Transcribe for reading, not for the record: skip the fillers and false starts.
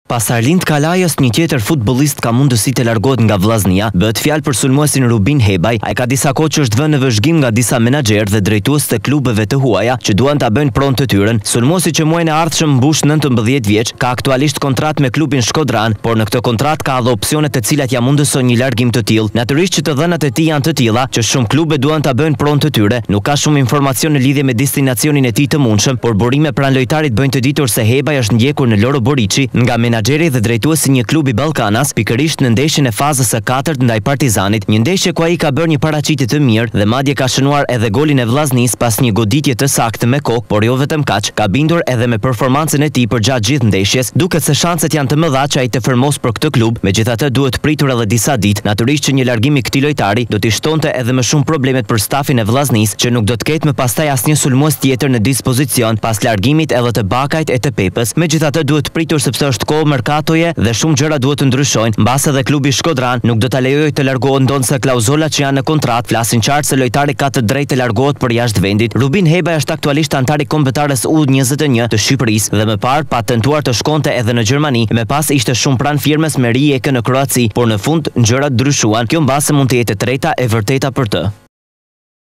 Pas Arlind Kalajës, një tjetër futbollist ka mundësi të largohet nga Vllaznia. Bëhet fjalë për sulmuesin Rubin Hebaj. Ai ka disa kohë që është vënë në vëzhgim nga disa menaxherë dhe drejtues të klubeve të huaja që duan ta bëjnë pronë të tyren. Sulmuesi që muajin e ardhshëm mbush 19 vjeç, ka aktualisht kontratë me klubin Shkodran, por në këtë kontratë ka edhe opsione të cilat ja mundësojnë një largim të tillë. Natyrisht që të dhënat e tij janë të tilla që shumë klube duan ta bëjnë pronë të tyre. Nuk ka shumë informacion në lidhje me destinacionin e tij të mundshëm, por burime pranë lojtarit bëjnë të ditur se Hebaj është ndjekur në Loro Boriçi nga menaxheri dhe drejtuesi një klubi Ballkanas, pikërisht në ndeshjen e fazës së katërt ndaj Partizanit, një ndeshje ku ai ka bërë një paraqitje të mirë dhe madje ka shënuar edhe golin e Vllaznisë pas një goditje të saktë me kokë, por jo vetëm kaq, ka bindur edhe me performancën e tij përgjatë gjithë ndeshjes, duket se shanset janë të mëdha që ai të firmos për këtë klub, megjithatë duhet pritur edhe disa ditë. Natyrisht që një largim i këtij lojtari do t'i shtonte edhe më shumë problemet për stafin e Vllaznisë, që nuk do të ketë më pastaj asnjë sulmues tjetër në dispozicion pas largimit edhe të Bakajt e të Pepës. Megjithatë duhet pritur sepse është kohë merkatoje dhe shumë gjëra duhet të ndryshojnë, mbas edhe klubi Shkodran nuk do ta lejojë të largohet ndonse klauzolat që janë në kontratë flasin qartë se lojtari ka të drejtë të largohet për jashtë vendit. Rubin Hebaj është aktualisht antar i kombëtarës U21 të Shqipërisë dhe më parë pa tentuar të shkonte edhe në Gjermani, më pas ishte shumë pranë firmës me Rijeka në Kroaci, por në fund gjërat ndryshuan. Kjo mbase mund të jetë e treta e vërteta për të.